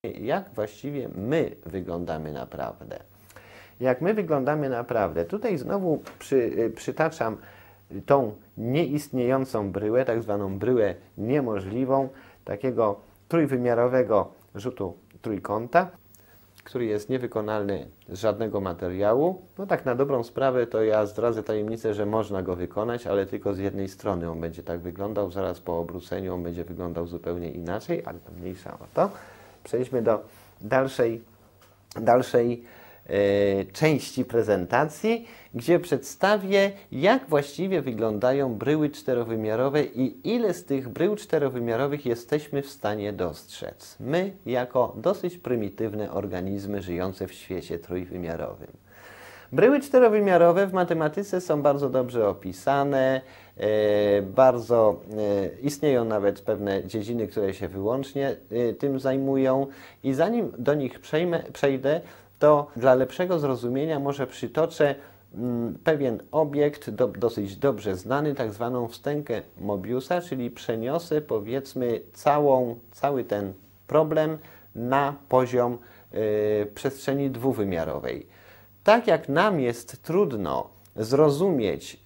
jak właściwie my wyglądamy naprawdę. Jak my wyglądamy naprawdę, tutaj znowu przytaczam tą nieistniejącą bryłę, tak zwaną bryłę niemożliwą, takiego trójwymiarowego rzutu trójkąta, który jest niewykonalny z żadnego materiału. No tak na dobrą sprawę to ja zdradzę tajemnicę, że można go wykonać, ale tylko z jednej strony on będzie tak wyglądał, zaraz po obróceniu on będzie wyglądał zupełnie inaczej, ale to mniejsza o to. Przejdźmy do dalszej części prezentacji, gdzie przedstawię, jak właściwie wyglądają bryły czterowymiarowe i ile z tych brył czterowymiarowych jesteśmy w stanie dostrzec. My, jako dosyć prymitywne organizmy żyjące w świecie trójwymiarowym. Bryły czterowymiarowe w matematyce są bardzo dobrze opisane, istnieją nawet pewne dziedziny, które się wyłącznie tym zajmują i zanim do nich przejdę, to dla lepszego zrozumienia może przytoczę pewien obiekt dosyć dobrze znany, tak zwaną wstęgę Mobiusa, czyli przeniosę, powiedzmy, cały ten problem na poziom przestrzeni dwuwymiarowej. Tak jak nam jest trudno zrozumieć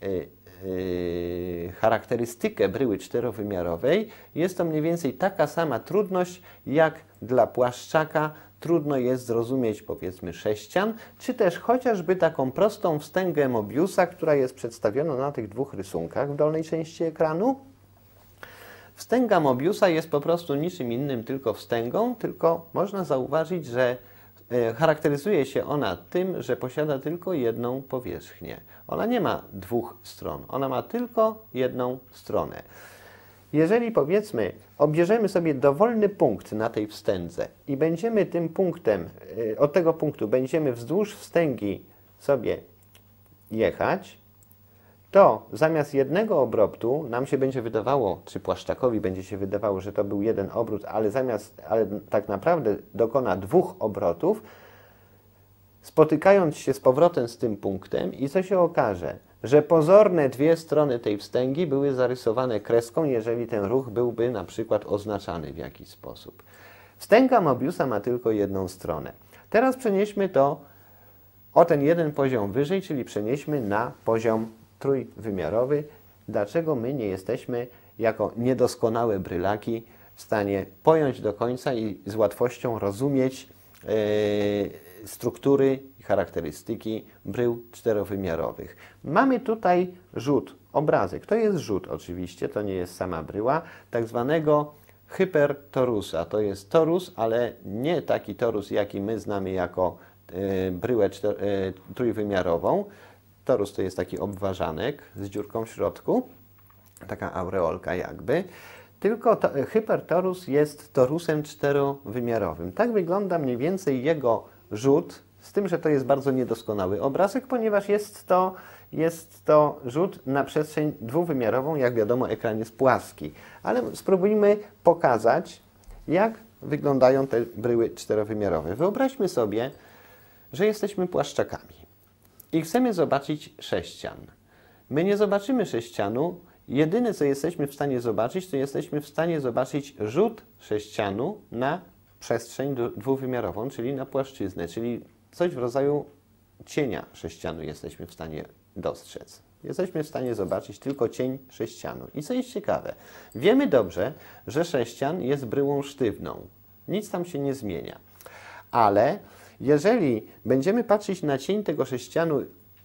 charakterystykę bryły czterowymiarowej, jest to mniej więcej taka sama trudność, jak dla płaszczaka trudno jest zrozumieć, powiedzmy, sześcian, czy też chociażby taką prostą wstęgę Mobiusa, która jest przedstawiona na tych dwóch rysunkach w dolnej części ekranu. Wstęga Mobiusa jest po prostu niczym innym tylko wstęgą, tylko można zauważyć, że charakteryzuje się ona tym, że posiada tylko jedną powierzchnię. Ona nie ma dwóch stron, ona ma tylko jedną stronę. Jeżeli, powiedzmy, obierzemy sobie dowolny punkt na tej wstędze i będziemy tym punktem, od tego punktu będziemy wzdłuż wstęgi sobie jechać, to zamiast jednego obrotu nam się będzie wydawało, czy płaszczakowi będzie się wydawało, że to był jeden obrót, ale tak naprawdę dokona dwóch obrotów, spotykając się z powrotem z tym punktem i co się okaże? Że pozorne dwie strony tej wstęgi były zarysowane kreską, jeżeli ten ruch byłby na przykład oznaczany w jakiś sposób. Wstęga Mobiusa ma tylko jedną stronę. Teraz przenieśmy to o ten jeden poziom wyżej, czyli przenieśmy na poziom trójwymiarowy. Dlaczego my nie jesteśmy jako niedoskonałe brylaki w stanie pojąć do końca i z łatwością rozumieć struktury i charakterystyki brył czterowymiarowych. Mamy tutaj rzut, obrazek. To jest rzut oczywiście, to nie jest sama bryła, tak zwanego hypertorusa. To jest torus, ale nie taki torus, jaki my znamy jako bryłę trójwymiarową. Torus to jest taki obwarzanek z dziurką w środku, taka aureolka jakby. Tylko hypertorus jest torusem czterowymiarowym. Tak wygląda mniej więcej jego rzut, z tym, że to jest bardzo niedoskonały obrazek, ponieważ jest to rzut na przestrzeń dwuwymiarową. Jak wiadomo, ekran jest płaski. Ale spróbujmy pokazać, jak wyglądają te bryły czterowymiarowe. Wyobraźmy sobie, że jesteśmy płaszczakami i chcemy zobaczyć sześcian. My nie zobaczymy sześcianu. Jedyne, co jesteśmy w stanie zobaczyć, to jesteśmy w stanie zobaczyć rzut sześcianu na przestrzeń dwuwymiarową, czyli na płaszczyznę, czyli coś w rodzaju cienia sześcianu jesteśmy w stanie dostrzec. Jesteśmy w stanie zobaczyć tylko cień sześcianu. I co jest ciekawe, wiemy dobrze, że sześcian jest bryłą sztywną. Nic tam się nie zmienia. Ale jeżeli będziemy patrzeć na cień tego sześcianu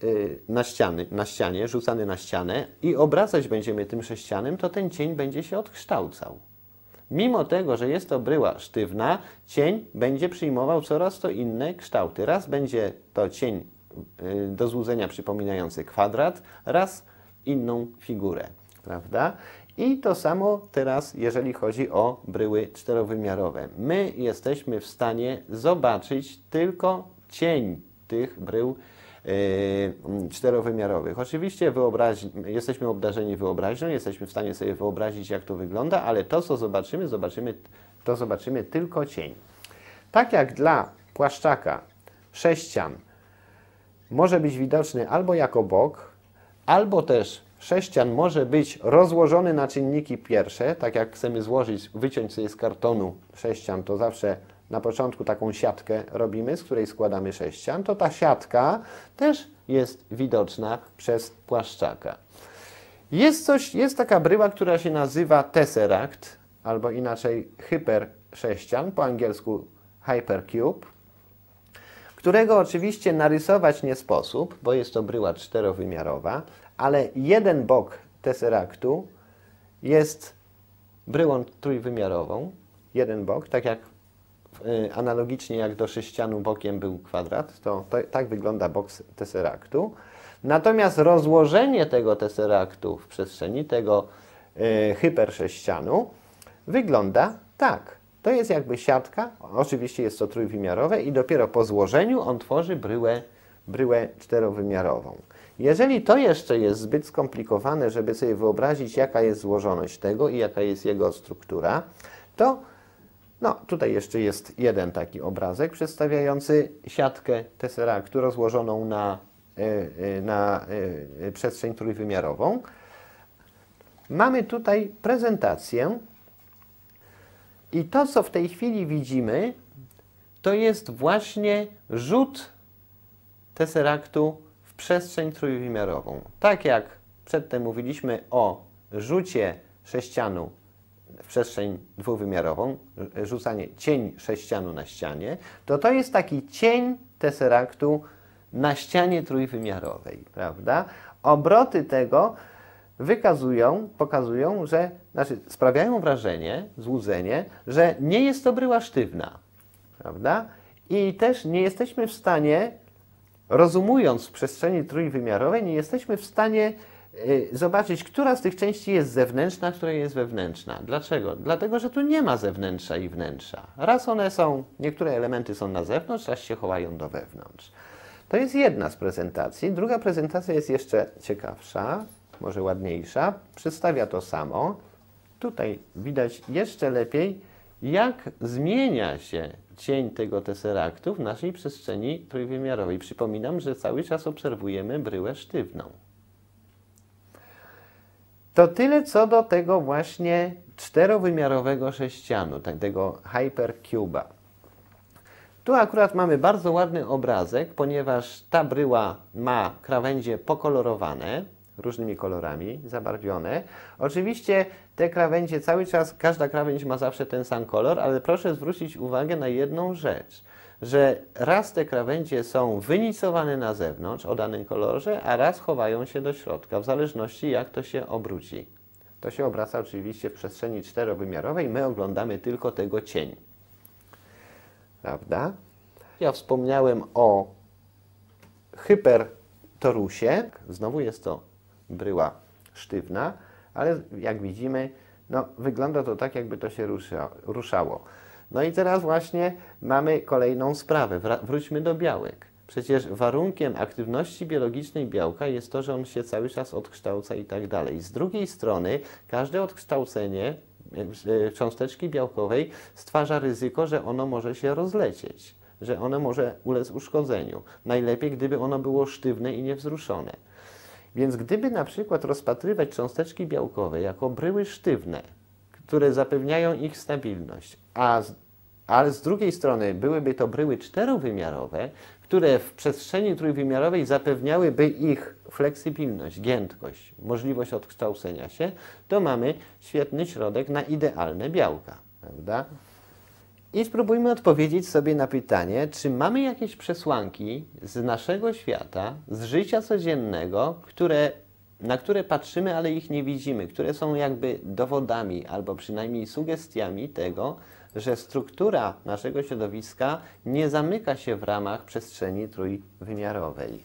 na ścianie, rzucany na ścianę i obracać będziemy tym sześcianem, to ten cień będzie się odkształcał. Mimo tego, że jest to bryła sztywna, cień będzie przyjmował coraz to inne kształty. Raz będzie to cień do złudzenia przypominający kwadrat, raz inną figurę, prawda? I to samo teraz, jeżeli chodzi o bryły czterowymiarowe. My jesteśmy w stanie zobaczyć tylko cień tych brył czterowymiarowych. Oczywiście jesteśmy obdarzeni wyobraźnią, jesteśmy w stanie sobie wyobrazić, jak to wygląda, ale to, co zobaczymy tylko cień. Tak jak dla płaszczaka sześcian może być widoczny albo jako bok, albo też sześcian może być rozłożony na czynniki pierwsze, tak jak chcemy wyciąć sobie z kartonu sześcian, to zawsze na początku taką siatkę robimy, z której składamy sześcian, to ta siatka też jest widoczna przez płaszczaka. Jest taka bryła, która się nazywa tesseract, albo inaczej hypersześcian, po angielsku hypercube, którego oczywiście narysować nie sposób, bo jest to bryła czterowymiarowa, ale jeden bok tesseractu jest bryłą trójwymiarową, jeden bok, tak jak analogicznie jak do sześcianu bokiem był kwadrat, tak wygląda bok tesseractu. Natomiast rozłożenie tego tesseractu w przestrzeni, tego hypersześcianu, wygląda tak. To jest jakby siatka, oczywiście jest to trójwymiarowe i dopiero po złożeniu on tworzy bryłę czterowymiarową. Jeżeli to jeszcze jest zbyt skomplikowane, żeby sobie wyobrazić, jaka jest złożoność tego i jaka jest jego struktura, to tutaj jeszcze jest jeden taki obrazek przedstawiający siatkę tesseractu rozłożoną na przestrzeń trójwymiarową. Mamy tutaj prezentację i to, co w tej chwili widzimy, to jest właśnie rzut tesseractu w przestrzeń trójwymiarową. Tak jak przedtem mówiliśmy o rzucie sześcianu w przestrzeń dwuwymiarową, rzucanie cień sześcianu na ścianie, to jest taki cień tesseractu na ścianie trójwymiarowej, prawda? Obroty tego pokazują, że, sprawiają wrażenie, złudzenie, że nie jest to bryła sztywna, prawda? I też nie jesteśmy w stanie, rozumując w przestrzeni trójwymiarowej, nie jesteśmy w stanie zobaczyć, która z tych części jest zewnętrzna, a która jest wewnętrzna. Dlaczego? Dlatego, że tu nie ma zewnętrza i wnętrza. Raz niektóre elementy są na zewnątrz, raz się chowają do wewnątrz. To jest jedna z prezentacji. Druga prezentacja jest jeszcze ciekawsza, może ładniejsza. Przedstawia to samo. Tutaj widać jeszcze lepiej, jak zmienia się cień tego tesseractu w naszej przestrzeni trójwymiarowej. Przypominam, że cały czas obserwujemy bryłę sztywną. To tyle co do tego właśnie czterowymiarowego sześcianu, tego hypercube'a. Tu akurat mamy bardzo ładny obrazek, ponieważ ta bryła ma krawędzie pokolorowane, różnymi kolorami, zabarwione. Oczywiście te krawędzie cały czas, każda krawędź ma zawsze ten sam kolor, ale proszę zwrócić uwagę na jedną rzecz, że raz te krawędzie są wynicowane na zewnątrz o danym kolorze, a raz chowają się do środka, w zależności jak to się obróci. To się obraca oczywiście w przestrzeni czterowymiarowej, my oglądamy tylko tego cień. Prawda? Ja wspomniałem o hypertorusie. Znowu jest to bryła sztywna, ale jak widzimy, wygląda to tak, jakby to się ruszało. No i teraz właśnie mamy kolejną sprawę. Wróćmy do białek. Przecież warunkiem aktywności biologicznej białka jest to, że on się cały czas odkształca i tak dalej. Z drugiej strony każde odkształcenie cząsteczki białkowej stwarza ryzyko, że ono może się rozlecieć, że ono może ulec uszkodzeniu. Najlepiej, gdyby ono było sztywne i niewzruszone. Więc gdyby na przykład rozpatrywać cząsteczki białkowe jako bryły sztywne, które zapewniają ich stabilność, ale z drugiej strony byłyby to bryły czterowymiarowe, które w przestrzeni trójwymiarowej zapewniałyby ich fleksybilność, giętkość, możliwość odkształcenia się, to mamy świetny środek na idealne białka, prawda? I spróbujmy odpowiedzieć sobie na pytanie, czy mamy jakieś przesłanki z naszego świata, z życia codziennego, na które patrzymy, ale ich nie widzimy, które są jakby dowodami albo przynajmniej sugestiami tego, że struktura naszego środowiska nie zamyka się w ramach przestrzeni trójwymiarowej.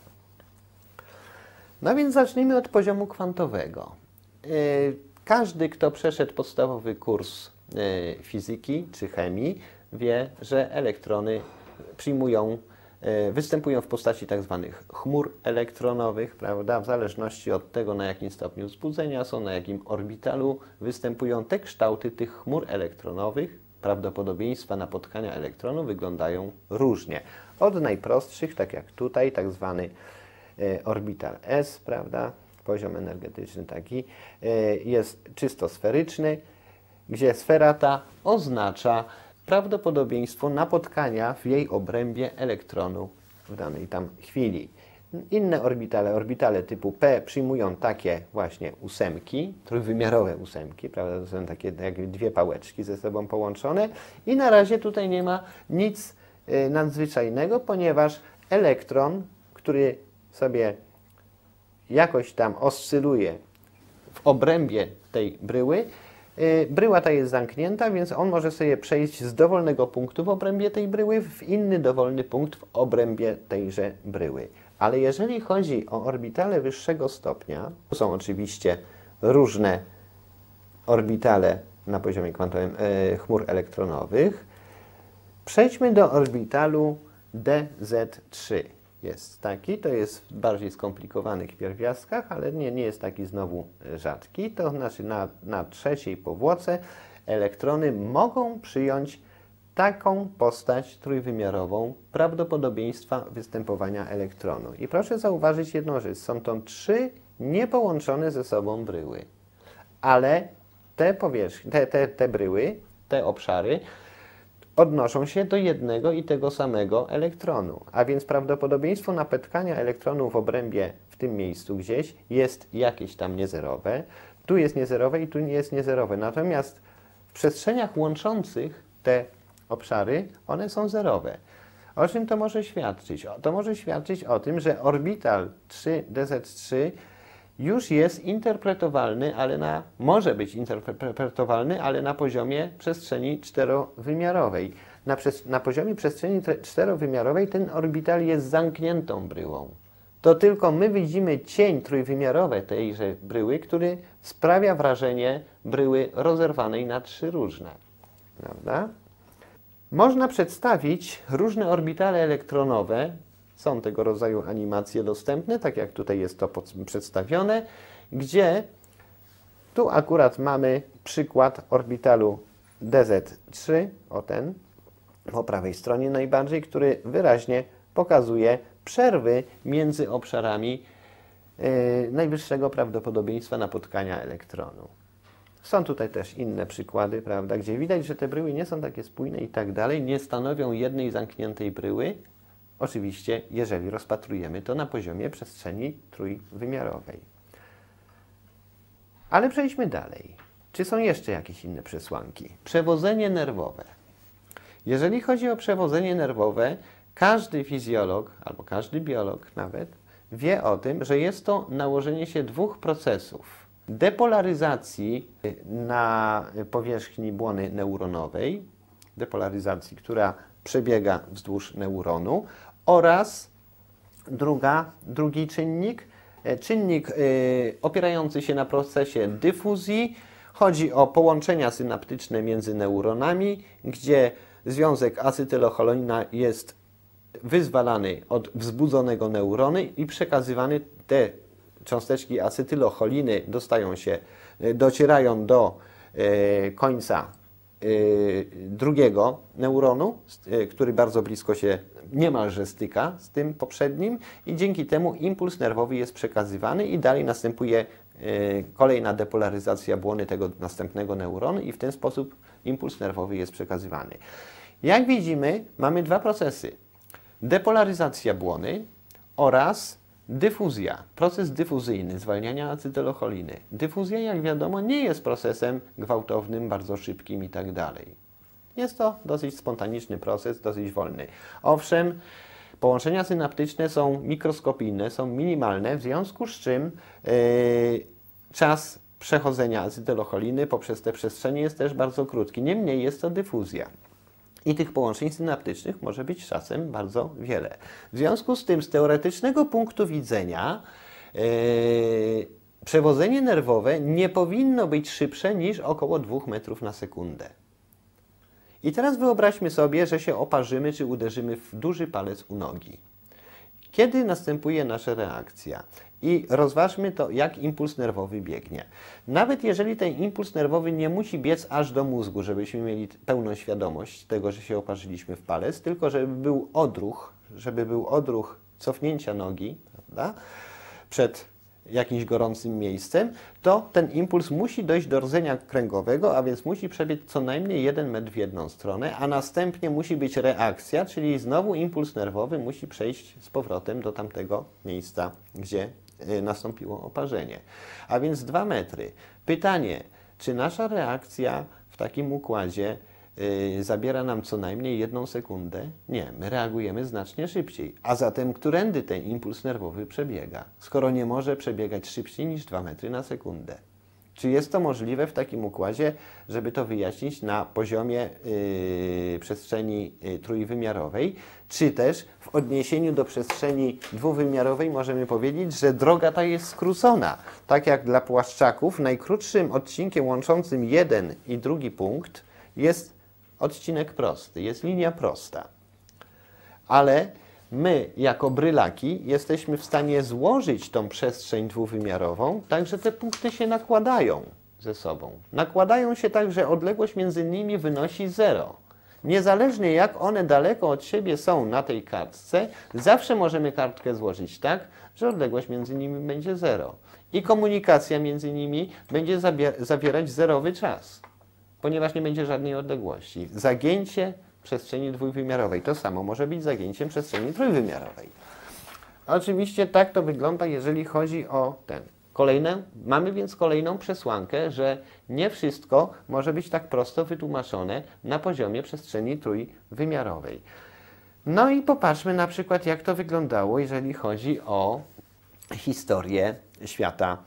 No więc zacznijmy od poziomu kwantowego. Każdy, kto przeszedł podstawowy kurs fizyki czy chemii, wie, że elektrony występują w postaci tak zwanych chmur elektronowych, prawda? W zależności od tego, na jakim stopniu wzbudzenia są, na jakim orbitalu występują te kształty tych chmur elektronowych, prawdopodobieństwa napotkania elektronu wyglądają różnie. Od najprostszych, tak jak tutaj, tak zwany orbital S, prawda? Poziom energetyczny taki, jest czysto sferyczny, gdzie sfera ta oznacza prawdopodobieństwo napotkania w jej obrębie elektronu w danej tam chwili. Inne orbitale typu P przyjmują takie właśnie ósemki, trójwymiarowe ósemki, prawda? To są takie jakby dwie pałeczki ze sobą połączone i na razie tutaj nie ma nic nadzwyczajnego, ponieważ elektron, który sobie jakoś tam oscyluje w obrębie tej bryły, bryła ta jest zamknięta, więc on może sobie przejść z dowolnego punktu w obrębie tej bryły w inny dowolny punkt w obrębie tejże bryły. Ale jeżeli chodzi o orbitale wyższego stopnia, to są oczywiście różne orbitale na poziomie kwantowym chmur elektronowych. Przejdźmy do orbitalu DZ3. Jest taki, to jest w bardziej skomplikowanych pierwiastkach, ale nie jest taki znowu rzadki. To znaczy na trzeciej powłoce elektrony mogą przyjąć taką postać trójwymiarową prawdopodobieństwa występowania elektronu. I proszę zauważyć jedną rzecz, są to trzy niepołączone ze sobą bryły, ale te bryły, te obszary odnoszą się do jednego i tego samego elektronu, a więc prawdopodobieństwo napotkania elektronu w obrębie w tym miejscu gdzieś jest jakieś tam niezerowe, tu jest niezerowe i tu nie jest niezerowe, natomiast w przestrzeniach łączących te obszary, one są zerowe. O czym to może świadczyć? To może świadczyć o tym, że orbital 3DZ3 już jest interpretowalny, może być interpretowalny, ale na poziomie przestrzeni czterowymiarowej. Na poziomie przestrzeni czterowymiarowej ten orbital jest zamkniętą bryłą. To tylko my widzimy cień trójwymiarowy tejże bryły, który sprawia wrażenie bryły rozerwanej na trzy różne. Prawda? Można przedstawić różne orbitale elektronowe, są tego rodzaju animacje dostępne, tak jak tutaj jest to przedstawione, gdzie tu akurat mamy przykład orbitalu DZ3, o ten, po prawej stronie najbardziej, który wyraźnie pokazuje przerwy między obszarami najwyższego prawdopodobieństwa napotkania elektronu. Są tutaj też inne przykłady, prawda, gdzie widać, że te bryły nie są takie spójne i tak dalej, nie stanowią jednej zamkniętej bryły. Oczywiście, jeżeli rozpatrujemy to na poziomie przestrzeni trójwymiarowej. Ale przejdźmy dalej. Czy są jeszcze jakieś inne przesłanki? Przewodzenie nerwowe. Jeżeli chodzi o przewodzenie nerwowe, każdy fizjolog, albo każdy biolog nawet, wie o tym, że jest to nałożenie się dwóch procesów. Depolaryzacji na powierzchni błony neuronowej, depolaryzacji, która przebiega wzdłuż neuronu, oraz drugi czynnik opierający się na procesie dyfuzji. Chodzi o połączenia synaptyczne między neuronami, gdzie związek acetylocholina jest wyzwalany od wzbudzonego neurony i przekazywany. Te cząsteczki acetylocholiny docierają do końca drugiego neuronu, który bardzo blisko się niemalże styka z tym poprzednim i dzięki temu impuls nerwowy jest przekazywany i dalej następuje kolejna depolaryzacja błony tego następnego neuronu i w ten sposób impuls nerwowy jest przekazywany. Jak widzimy, mamy dwa procesy. Depolaryzacja błony oraz dyfuzja, proces dyfuzyjny zwalniania acetylocholiny. Dyfuzja, jak wiadomo, nie jest procesem gwałtownym, bardzo szybkim i tak dalej. Jest to dosyć spontaniczny proces, dosyć wolny. Owszem, połączenia synaptyczne są mikroskopijne, są minimalne, w związku z czym czas przechodzenia acetylocholiny poprzez te przestrzenie jest też bardzo krótki. Niemniej jest to dyfuzja. I tych połączeń synaptycznych może być czasem bardzo wiele. W związku z tym, z teoretycznego punktu widzenia, przewodzenie nerwowe nie powinno być szybsze niż około 2 metrów na sekundę. I teraz wyobraźmy sobie, że się oparzymy czy uderzymy w duży palec u nogi. Kiedy następuje nasza reakcja? I rozważmy to, jak impuls nerwowy biegnie. Nawet jeżeli ten impuls nerwowy nie musi biec aż do mózgu, żebyśmy mieli pełną świadomość tego, że się oparzyliśmy w palec, tylko żeby był odruch cofnięcia nogi, prawda, przed jakimś gorącym miejscem, to ten impuls musi dojść do rdzenia kręgowego, a więc musi przebiec co najmniej 1 metr w jedną stronę, a następnie musi być reakcja, czyli znowu impuls nerwowy musi przejść z powrotem do tamtego miejsca, gdzie nastąpiło oparzenie. A więc 2 metry. Pytanie, czy nasza reakcja w takim układzie zabiera nam co najmniej 1 sekundę? Nie, my reagujemy znacznie szybciej. A zatem którędy ten impuls nerwowy przebiega, skoro nie może przebiegać szybciej niż 2 metry na sekundę? Czy jest to możliwe w takim układzie, żeby to wyjaśnić na poziomie przestrzeni trójwymiarowej, czy też w odniesieniu do przestrzeni dwuwymiarowej możemy powiedzieć, że droga ta jest skrócona. Tak jak dla płaszczaków, najkrótszym odcinkiem łączącym jeden i drugi punkt jest odcinek prosty, jest linia prosta. Ale my, jako brylaki, jesteśmy w stanie złożyć tą przestrzeń dwuwymiarową, tak że te punkty się nakładają ze sobą. Nakładają się tak, że odległość między nimi wynosi 0. Niezależnie jak one daleko od siebie są na tej kartce, zawsze możemy kartkę złożyć tak, że odległość między nimi będzie 0. I komunikacja między nimi będzie zawierać zerowy czas, ponieważ nie będzie żadnej odległości. Zagięcie przestrzeni dwuwymiarowej. To samo może być zagięciem przestrzeni trójwymiarowej. Oczywiście tak to wygląda, jeżeli chodzi o ten. Mamy więc kolejną przesłankę, że nie wszystko może być tak prosto wytłumaczone na poziomie przestrzeni trójwymiarowej. No i popatrzmy na przykład, jak to wyglądało, jeżeli chodzi o historię świata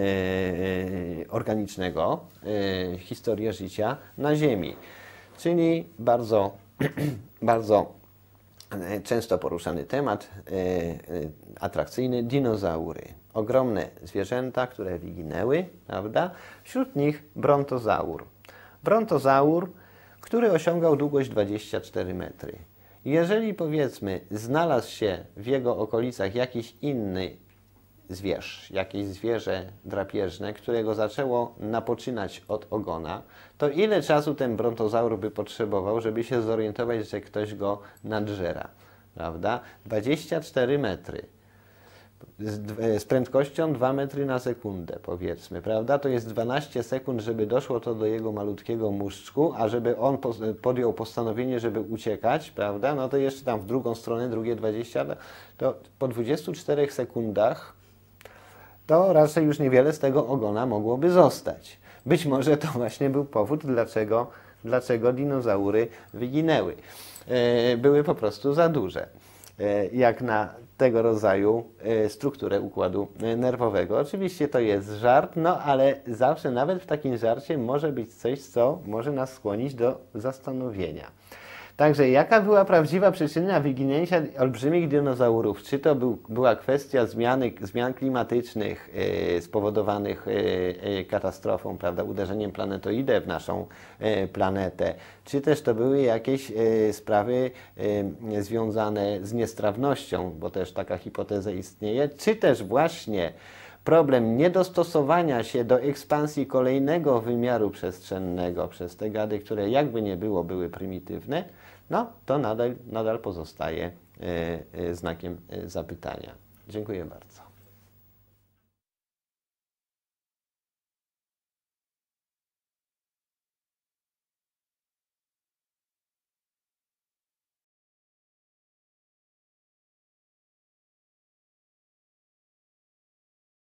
organicznego, historię życia na Ziemi. Czyli bardzo często poruszany temat, atrakcyjny, dinozaury. Ogromne zwierzęta, które wyginęły, prawda? Wśród nich brontozaur. Brontozaur, który osiągał długość 24 metry. Jeżeli, powiedzmy, znalazł się w jego okolicach jakiś inny zwierz, jakieś zwierzę drapieżne, którego zaczęło napoczynać od ogona, to ile czasu ten brontozaur by potrzebował, żeby się zorientować, że ktoś go nadżera, prawda? 24 metry. Z prędkością 2 metry na sekundę, powiedzmy, prawda? To jest 12 sekund, żeby doszło to do jego malutkiego mózgu, a żeby on podjął postanowienie, żeby uciekać, prawda? No to jeszcze tam w drugą stronę, drugie 20, to po 24 sekundach to raczej już niewiele z tego ogona mogłoby zostać. Być może to właśnie był powód, dlaczego dinozaury wyginęły. Były po prostu za duże, jak na tego rodzaju strukturę układu nerwowego. Oczywiście to jest żart, no ale zawsze nawet w takim żarcie może być coś, co może nas skłonić do zastanowienia. Także jaka była prawdziwa przyczyna wyginięcia olbrzymich dinozaurów? Czy to była kwestia zmian klimatycznych spowodowanych katastrofą, prawda, uderzeniem planetoidę w naszą planetę? Czy też to były jakieś sprawy związane z niestrawnością, bo też taka hipoteza istnieje? Czy też właśnie problem niedostosowania się do ekspansji kolejnego wymiaru przestrzennego przez te gady, które jakby nie było, były prymitywne, no to nadal pozostaje znakiem zapytania. Dziękuję bardzo.